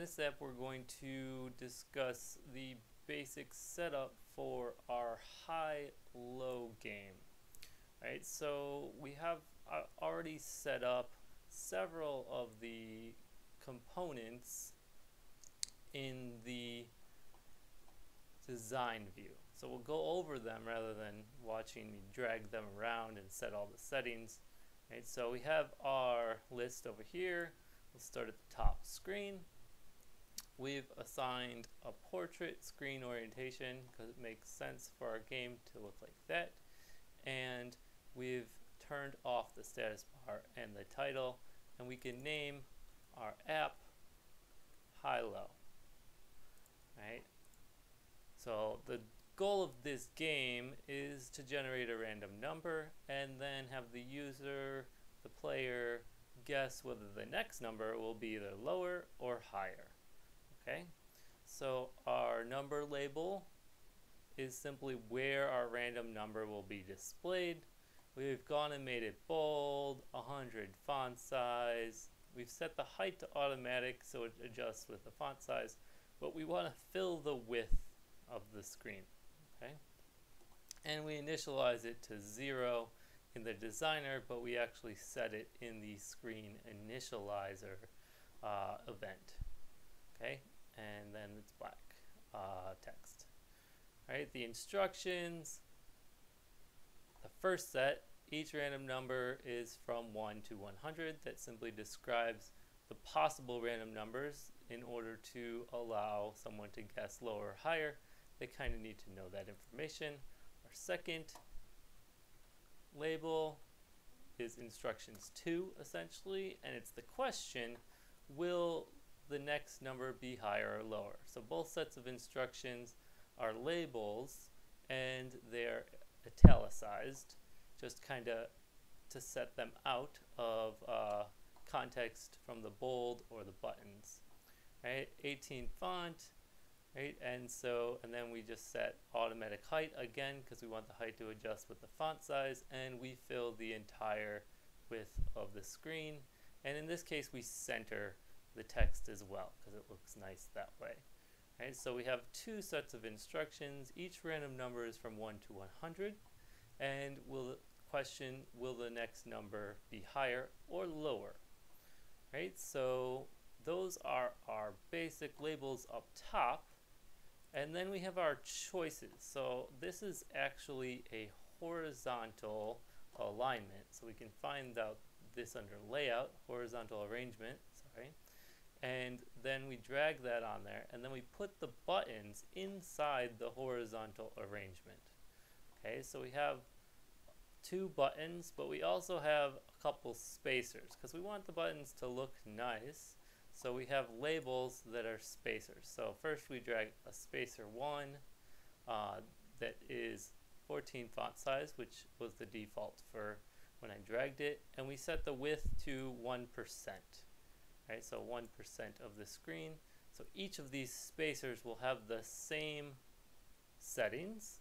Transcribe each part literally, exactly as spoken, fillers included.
this step we're going to discuss the basic setup for our high-low game. Right, so we have uh, already set up several of the components in the design view. So we'll go over them rather than watching me drag them around and set all the settings. Right, so we have our list over here. We'll start at the top screen. We've assigned a portrait screen orientation because it makes sense for our game to look like that. And we've turned off the status bar and the title, and we can name our app high-low. Right? So the goal of this game is to generate a random number and then have the user, the player, guess whether the next number will be either lower or higher. Okay, so our number label is simply where our random number will be displayed. We've gone and made it bold, one hundred font size. We've set the height to automatic so it adjusts with the font size, but we want to fill the width of the screen. Okay, and we initialize it to zero in the designer, but we actually set it in the screen initializer uh, event. Okay, and then it's black uh, text. All right, the instructions. The first set, each random number is from one to one hundred. That simply describes the possible random numbers. In order to allow someone to guess lower or higher, they kind of need to know that information. Our second label is instructions two, essentially, and it's the question, will the next number be higher or lower? So both sets of instructions are labels and they're italicized, just kind of to set them out of uh, context from the bold or the buttons. Right, eighteen font, right, and so and then we just set automatic height again because we want the height to adjust with the font size, and we fill the entire width of the screen, and in this case we center the text as well because it looks nice that way. Right, so we have two sets of instructions. Each random number is from one to one hundred, and will the question, will the next number be higher or lower? Right, so those are our basic labels up top, and then we have our choices. So this is actually a horizontal alignment, so we can find out this under layout, horizontal arrangement, sorry. And then we drag that on there, and then we put the buttons inside the horizontal arrangement. Okay, so we have two buttons, but we also have a couple spacers because we want the buttons to look nice. So we have labels that are spacers. So first we drag a spacer one uh, that is fourteen font size, which was the default for when I dragged it, and we set the width to one percent. Right, so one percent of the screen. So each of these spacers will have the same settings.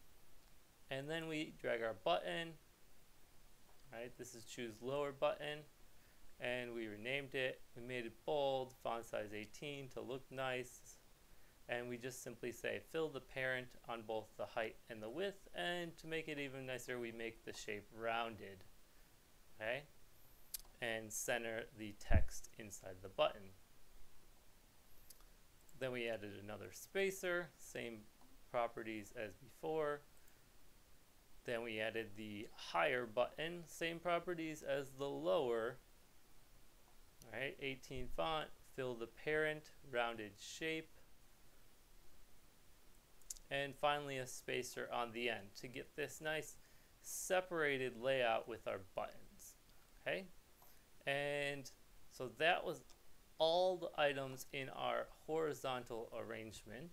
And then we drag our button. Right, this is choose lower button. And we renamed it. We made it bold, font size eighteen to look nice. And we just simply say fill the parent on both the height and the width. And to make it even nicer, we make the shape rounded. Okay? And center the text inside the button. Then we added another spacer, same properties as before. Then we added the higher button, same properties as the lower. All right, eighteen font, fill the parent, rounded shape. And finally a spacer on the end to get this nice separated layout with our buttons. Okay? And so that was all the items in our horizontal arrangement.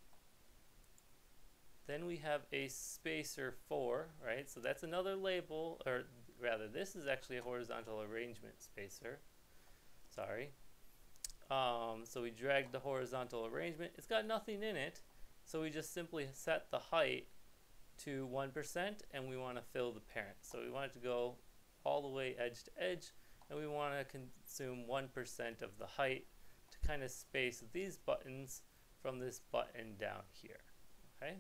Then we have a spacer four, right? So that's another label, or rather this is actually a horizontal arrangement spacer. Sorry. Um, so we dragged the horizontal arrangement. It's got nothing in it, so we just simply set the height to one percent, and we want to fill the parent. So we want it to go all the way edge to edge, and we want to consume one percent of the height to kind of space these buttons from this button down here. Okay?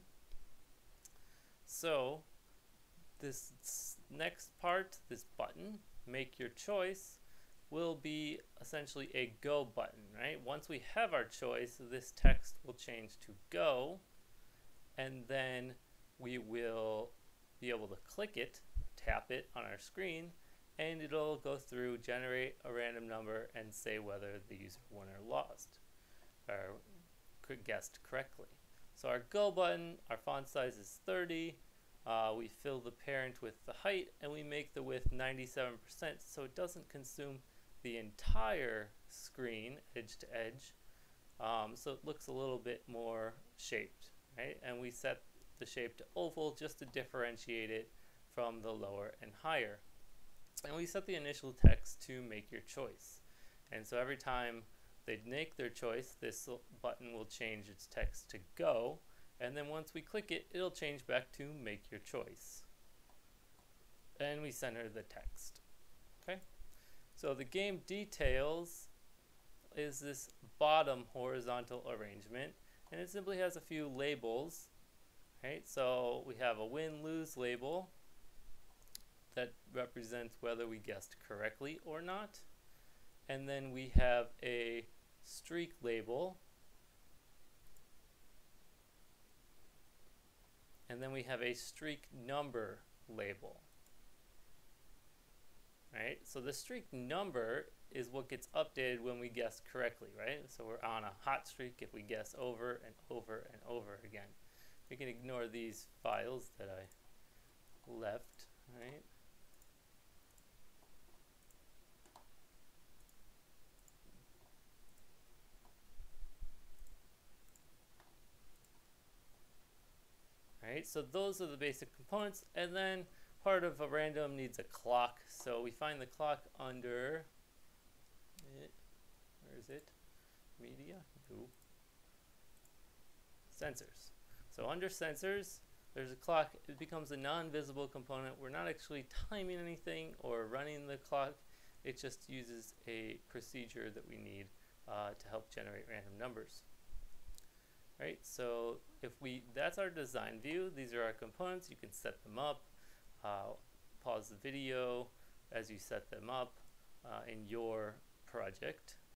So this next part, this button, make your choice, will be essentially a go button, right? Once we have our choice, this text will change to go, and then we will be able to click it, tap it on our screen, and it'll go through, generate a random number, and say whether the user won or lost, or guessed correctly. So our go button, our font size is thirty. Uh, we fill the parent with the height, and we make the width ninety-seven percent, so it doesn't consume the entire screen edge to edge. Um, so it looks a little bit more shaped, right? And we set the shape to oval just to differentiate it from the lower and higher. And we set the initial text to make your choice. And so every time they make their choice, this button will change its text to go. And then once we click it, it'll change back to make your choice. And we center the text. Okay? So the game details is this bottom horizontal arrangement, and it simply has a few labels. Right? So we have a win-lose label that represents whether we guessed correctly or not. And then we have a streak label. And then we have a streak number label. Right? So the streak number is what gets updated when we guess correctly, right? So we're on a hot streak if we guess over and over and over again. We can ignore these files that I left, right? Right, so those are the basic components, and then part of a random needs a clock. So we find the clock under it. Where is it? Media? No. Sensors. So under sensors, there's a clock. It becomes a non-visible component. We're not actually timing anything or running the clock. It just uses a procedure that we need uh, to help generate random numbers. Right, so if we, that's our design view. These are our components. You can set them up. Uh, pause the video as you set them up uh, in your project.